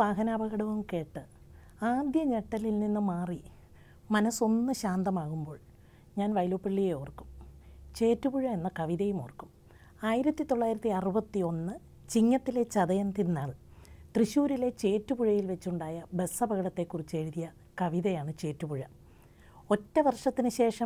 വാഹനാപകടവും കേട്ട് ആദ്യ ഞെട്ടലിൽ നിന്ന് മാറി മനസ്സൊന്ന് ശാന്തമാകുമ്പോൾ ഞാൻ വൈലോപ്പിള്ളിയെ ഓർക്കും. ചേറ്റുപുഴ എന്ന കവിതയും ഓർക്കും. 1961 ചിങ്ങത്തിലെ ചതയൻ തിരുനാൾ തൃശ്ശൂരിലെ ചേറ്റുപുഴയിൽ വെച്ചുണ്ടായ ബസ് അപകടത്തെക്കുറിച്ച് എഴുതിയ കവിതയാണ് ചേറ്റുപുഴ. ഒറ്റ വർഷത്തിന് ശേഷം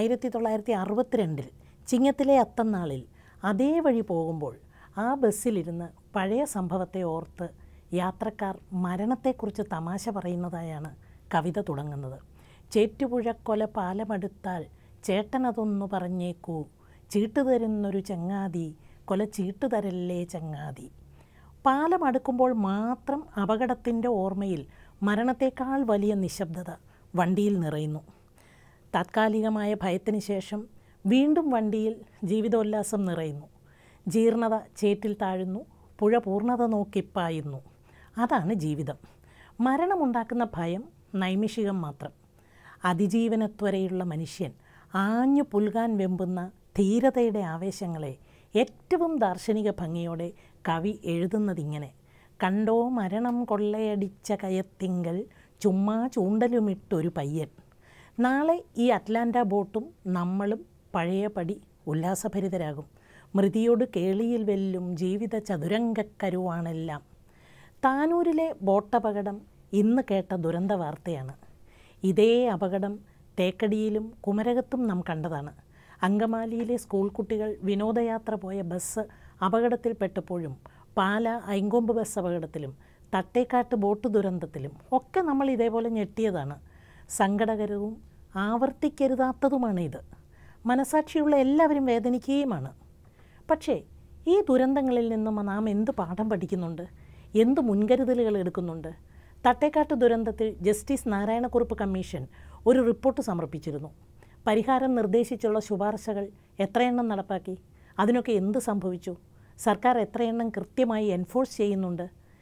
1962 ചിങ്ങത്തിലെ അത്തന്നാളിൽ അതേ വഴി പോകുമ്പോൾ ആ ബസ്സിലിരുന്ന് പഴയ സംഭവത്തെ ഓർത്ത് യാത്രക്കാർ മരണത്തെക്കുറിച്ച് തമാശ പറയുന്നതായാണ് കവിത തുടങ്ങുന്നത്. ചേറ്റുപുഴക്കൊല പാലമെടുത്താൽ ചേട്ടനതൊന്നു പറഞ്ഞേക്കൂ, ചീട്ട് തരുന്നൊരു ചങ്ങാതി കൊല ചീട്ട് തരല്ലേ ചങ്ങാതി. പാലം അടുക്കുമ്പോൾ മാത്രം അപകടത്തിൻ്റെ ഓർമ്മയിൽ മരണത്തേക്കാൾ വലിയ നിശബ്ദത വണ്ടിയിൽ നിറയുന്നു. താത്കാലികമായ ഭയത്തിന് ശേഷം വീണ്ടും വണ്ടിയിൽ ജീവിതോല്ലാസം നിറയുന്നു. ജീർണത ചേറ്റിൽ താഴുന്നു, പുഴ പൂർണ്ണത നോക്കിപ്പായുന്നു. അതാണ് ജീവിതം. മരണമുണ്ടാക്കുന്ന ഭയം നൈമിഷികം മാത്രം. അതിജീവനത്വരയുള്ള മനുഷ്യൻ ആഞ്ഞു പുൽകാൻ വെമ്പുന്ന ധീരതയുടെ ആവേശങ്ങളെ ഏറ്റവും ദാർശനിക ഭംഗിയോടെ കവി എഴുതുന്നതിങ്ങനെ: കണ്ടോ മരണം കൊള്ളയടിച്ച കയത്തിങ്കൽ ചുമ്മാ ചൂണ്ടലുമിട്ടൊരു പയ്യൻ. നാളെ ഈ അറ്റ്ലാന്റ ബോട്ടും നമ്മളും പഴയപടി ഉല്ലാസഭരിതരാകും. മൃതിയോട് കേളിയിൽ വെല്ലും ജീവിത ചതുരംഗക്കരുവാണെല്ലാം. താനൂരിലെ ബോട്ടപകടം ഇന്ന് കേട്ട ദുരന്ത വാർത്തയാണ്. ഇതേ അപകടം തേക്കടിയിലും കുമരകത്തും നാം കണ്ടതാണ്. അങ്കമാലിയിലെ സ്കൂൾ കുട്ടികൾ വിനോദയാത്ര പോയ ബസ് അപകടത്തിൽപ്പെട്ടപ്പോഴും പാല ഐങ്കൊമ്പ് ബസ് അപകടത്തിലും തട്ടേക്കാട്ട് ബോട്ട് ദുരന്തത്തിലും ഒക്കെ നമ്മൾ ഇതേപോലെ ഞെട്ടിയതാണ്. സങ്കടകരവും ആവർത്തിക്കരുതാത്തതുമാണ് ഇത്. മനസാക്ഷിയുള്ള എല്ലാവരും വേദനിക്കുകയുമാണ്. പക്ഷേ ഈ ദുരന്തങ്ങളിൽ നിന്നും നാം എന്ത് പാഠം പഠിക്കുന്നുണ്ട്? എന്ത് മുൻകരുതലുകൾ എടുക്കുന്നുണ്ട്? തട്ടേക്കാട്ട് ദുരന്തത്തിൽ ജസ്റ്റിസ് നാരായണക്കുറുപ്പ് കമ്മീഷൻ ഒരു റിപ്പോർട്ട് സമർപ്പിച്ചിരുന്നു. പരിഹാരം നിർദ്ദേശിച്ചുള്ള ശുപാർശകൾ എത്രയെണ്ണം നടപ്പാക്കി? അതിനൊക്കെ എന്ത് സംഭവിച്ചു? സർക്കാർ എത്രയെണ്ണം കൃത്യമായി എൻഫോഴ്സ് ചെയ്യുന്നുണ്ട്?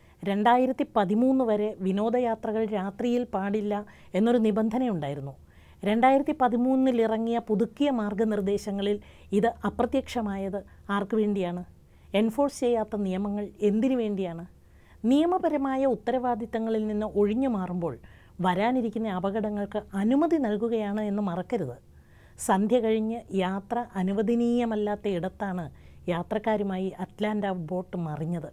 2013 വരെ വിനോദയാത്രകൾ രാത്രിയിൽ പാടില്ല എന്നൊരു നിബന്ധനയുണ്ടായിരുന്നു. 2013 ഇറങ്ങിയ പുതുക്കിയ മാർഗനിർദ്ദേശങ്ങളിൽ ഇത് അപ്രത്യക്ഷമായത് ആർക്കു വേണ്ടിയാണ്? എൻഫോഴ്സ് ചെയ്യാത്ത നിയമങ്ങൾ എന്തിനു വേണ്ടിയാണ്? നിയമപരമായ ഉത്തരവാദിത്തങ്ങളിൽ നിന്ന് ഒഴിഞ്ഞു മാറുമ്പോൾ വരാനിരിക്കുന്ന അപകടങ്ങൾക്ക് അനുമതി നൽകുകയാണ് എന്ന് മറക്കരുത്. സന്ധ്യ കഴിഞ്ഞ് യാത്ര അനുവദനീയമല്ലാത്ത ഇടത്താണ് യാത്രക്കാരുമായി അറ്റ്ലാന്റ ബോട്ട് മറിഞ്ഞത്.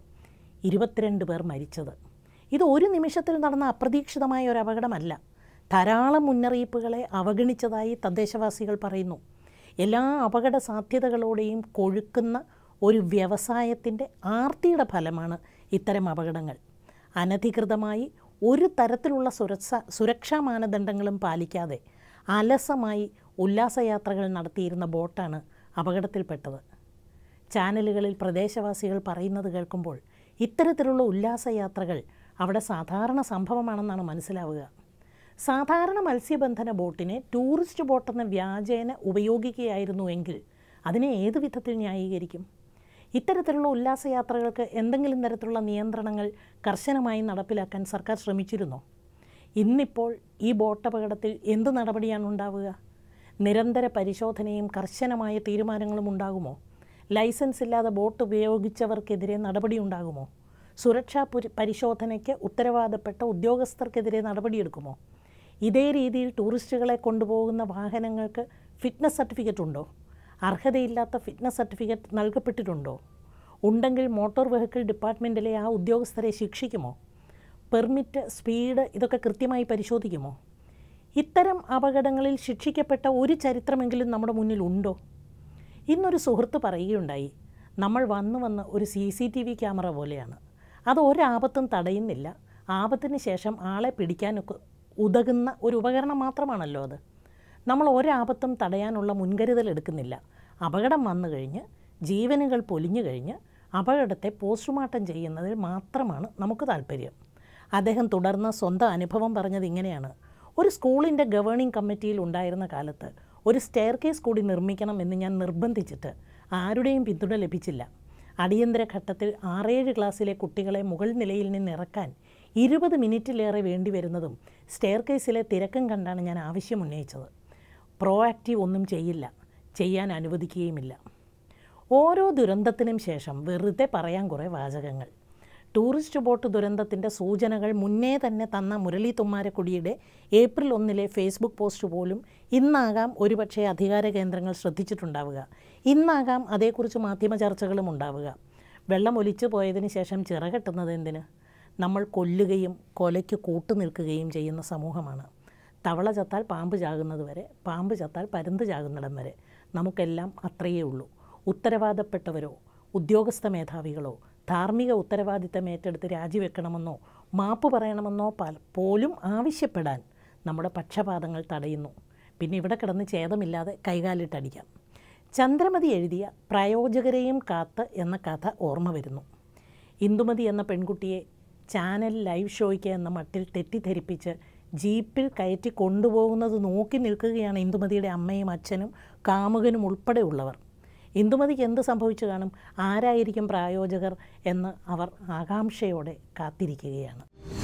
22 പേർ മരിച്ചത്. ഇത് ഒരു നിമിഷത്തിൽ നടന്ന അപ്രതീക്ഷിതമായ ഒരു അപകടമല്ല. ധാരാളം മുന്നറിയിപ്പുകളെ അവഗണിച്ചതായി തദ്ദേശവാസികൾ പറയുന്നു. എല്ലാ അപകട സാധ്യതകളോടെയും കൊഴുക്കുന്ന ഒരു വ്യവസായത്തിൻ്റെ ആർത്തിയുടെ ഫലമാണ് ഇത്തരം അപകടങ്ങൾ. അനധികൃതമായി ഒരു തരത്തിലുള്ള സുരക്ഷാ മാനദണ്ഡങ്ങളും പാലിക്കാതെ അലസമായി ഉല്ലാസയാത്രകൾ നടത്തിയിരുന്ന ബോട്ടാണ് അപകടത്തിൽപ്പെട്ടത്. ചാനലുകളിൽ പ്രദേശവാസികൾ പറയുന്നത് കേൾക്കുമ്പോൾ ഇത്തരത്തിലുള്ള ഉല്ലാസയാത്രകൾ അവിടെ സാധാരണ സംഭവമാണെന്നാണ് മനസ്സിലാവുക. സാധാരണ മത്സ്യബന്ധന ബോട്ടിനെ ടൂറിസ്റ്റ് ബോട്ടെന്ന വ്യാജേന ഉപയോഗിക്കുകയായിരുന്നുവെങ്കിൽ അതിനെ ഏത് വിധത്തിൽ ന്യായീകരിക്കും? ഇത്തരത്തിലുള്ള ഉല്ലാസയാത്രകൾക്ക് എന്തെങ്കിലും തരത്തിലുള്ള നിയന്ത്രണങ്ങൾ കർശനമായി നടപ്പിലാക്കാൻ സർക്കാർ ശ്രമിച്ചിരുന്നോ? ഇന്നിപ്പോൾ ഈ ബോട്ടപകടത്തിൽ എന്ത് നടപടിയാണ് ഉണ്ടാവുക? നിരന്തര പരിശോധനയും കർശനമായ തീരുമാനങ്ങളും ഉണ്ടാകുമോ? ലൈസൻസ് ഇല്ലാതെ ബോട്ട് ഉപയോഗിച്ചവർക്കെതിരെ നടപടി ഉണ്ടാകുമോ? സുരക്ഷാ പരിശോധനയ്ക്ക് ഉത്തരവാദപ്പെട്ട ഉദ്യോഗസ്ഥർക്കെതിരെ നടപടിയെടുക്കുമോ? ഇതേ രീതിയിൽ ടൂറിസ്റ്റുകളെ കൊണ്ടുപോകുന്ന വാഹനങ്ങൾക്ക് ഫിറ്റ്നസ് സർട്ടിഫിക്കറ്റ് ഉണ്ടോ? അർഹതയില്ലാത്ത ഫിറ്റ്നസ് സർട്ടിഫിക്കറ്റ് നൽകപ്പെട്ടിട്ടുണ്ടോ? ഉണ്ടെങ്കിൽ മോട്ടോർ വെഹിക്കിൾ ഡിപ്പാർട്ട്മെൻറ്റിലെ ആ ഉദ്യോഗസ്ഥരെ ശിക്ഷിക്കുമോ? പെർമിറ്റ്, സ്പീഡ് ഇതൊക്കെ കൃത്യമായി പരിശോധിക്കുമോ? ഇത്തരം അപകടങ്ങളിൽ ശിക്ഷിക്കപ്പെട്ട ഒരു ചരിത്രമെങ്കിലും നമ്മുടെ മുന്നിൽ ഉണ്ടോ? ഇന്നൊരു സുഹൃത്ത് പറയുകയുണ്ടായി, നമ്മൾ വന്ന് ഒരു CCTV ക്യാമറ പോലെയാണ്. അത് ഒരാപത്തും തടയുന്നില്ല. ആപത്തിന് ശേഷം ആളെ പിടിക്കാനൊക്കെ ഉതകുന്ന ഒരു ഉപകരണം മാത്രമാണല്ലോ അത്. നമ്മൾ ഒരാപത്തും തടയാനുള്ള മുൻകരുതൽ എടുക്കുന്നില്ല. അപകടം വന്നു കഴിഞ്ഞ് ജീവനുകൾ പൊലിഞ്ഞു കഴിഞ്ഞ് അപകടത്തെ പോസ്റ്റ്മോർട്ടം ചെയ്യുന്നതിൽ മാത്രമാണ് നമുക്ക് താല്പര്യം. അദ്ദേഹം തുടർന്ന് സ്വന്തം അനുഭവം പറഞ്ഞത് ഇങ്ങനെയാണ്: ഒരു സ്കൂളിൻ്റെ ഗവേണിംഗ് കമ്മിറ്റിയിൽ ഉണ്ടായിരുന്ന കാലത്ത് ഒരു സ്റ്റെയർ കേസ് കൂടി നിർമ്മിക്കണം എന്ന് ഞാൻ നിർബന്ധിച്ചിട്ട് ആരുടെയും പിന്തുണ ലഭിച്ചില്ല. അടിയന്തര ഘട്ടത്തിൽ 6-7 ക്ലാസ്സിലെ കുട്ടികളെ മുകൾ നിലയിൽ നിന്ന് ഇറക്കാൻ 20 മിനിറ്റിലേറെ വേണ്ടി വരുന്നതും സ്റ്റെയർ കേസിലെ തിരക്കും കണ്ടാണ് ഞാൻ ആവശ്യമുന്നയിച്ചത്. പ്രോആക്റ്റീവ് ഒന്നും ചെയ്യില്ല, ചെയ്യാൻ അനുവദിക്കുകയുമില്ല. ഓരോ ദുരന്തത്തിനും ശേഷം വെറുതെ പറയാൻ കുറേ വാചകങ്ങൾ. ടൂറിസ്റ്റ് ബോട്ട് ദുരന്തത്തിൻ്റെ സൂചനകൾ മുന്നേ തന്നെ തന്ന മുരളി തുമ്മാരക്കുടിയുടെ ഏപ്രിൽ 1 ഫേസ്ബുക്ക് പോസ്റ്റ് പോലും ഇന്നാകാം ഒരുപക്ഷെ അധികാര കേന്ദ്രങ്ങൾ ശ്രദ്ധിച്ചിട്ടുണ്ടാവുക. ഇന്നാകാം അതേക്കുറിച്ച് മാധ്യമ ചർച്ചകളും ഉണ്ടാവുക. വെള്ളം ഒലിച്ചു പോയതിന് ശേഷം ചിറകെട്ടുന്നത് എന്തിന്? നമ്മൾ കൊല്ലുകയും കൊലയ്ക്ക് കൂട്ടുനിൽക്കുകയും ചെയ്യുന്ന സമൂഹമാണ്. തവള ചത്താൽ പാമ്പ് ചാകുന്നത് വരെ, പാമ്പ് ചത്താൽ പരുന്ത് ചാകുന്നിടം വരെ നമുക്കെല്ലാം അത്രയേ ഉള്ളൂ. ഉത്തരവാദപ്പെട്ടവരോ ഉദ്യോഗസ്ഥ മേധാവികളോ ധാർമ്മിക ഉത്തരവാദിത്തം ഏറ്റെടുത്ത് രാജിവെക്കണമെന്നോ മാപ്പ് പറയണമെന്നോ പോലും ആവശ്യപ്പെടാൻ നമ്മുടെ പക്ഷപാതങ്ങൾ തടയുന്നു. പിന്നെ ഇവിടെ കിടന്ന് ഛേദമില്ലാതെ കൈകാലിട്ടടിക്കാം. ചന്ദ്രമതി എഴുതിയ പ്രയോജകരെയും കാത്ത് എന്ന കഥ ഓർമ്മ വരുന്നു. ഇന്ദുമതി എന്ന പെൺകുട്ടിയെ ചാനൽ ലൈവ് ഷോയ്ക്ക് എന്ന മട്ടിൽ തെറ്റിദ്ധരിപ്പിച്ച് ജീപ്പിൽ കയറ്റി കൊണ്ടുപോകുന്നത് നോക്കി നിൽക്കുകയാണ് ഇന്ദുമതിയുടെ അമ്മയും അച്ഛനും കാമുകനും ഉൾപ്പെടെയുള്ളവർ. ഇന്ദുമതിക്ക് എന്ത് സംഭവിച്ചു കാണും? ആരായിരിക്കും പ്രായോജകർ എന്ന് അവർ ആകാംക്ഷയോടെ കാത്തിരിക്കുകയാണ്.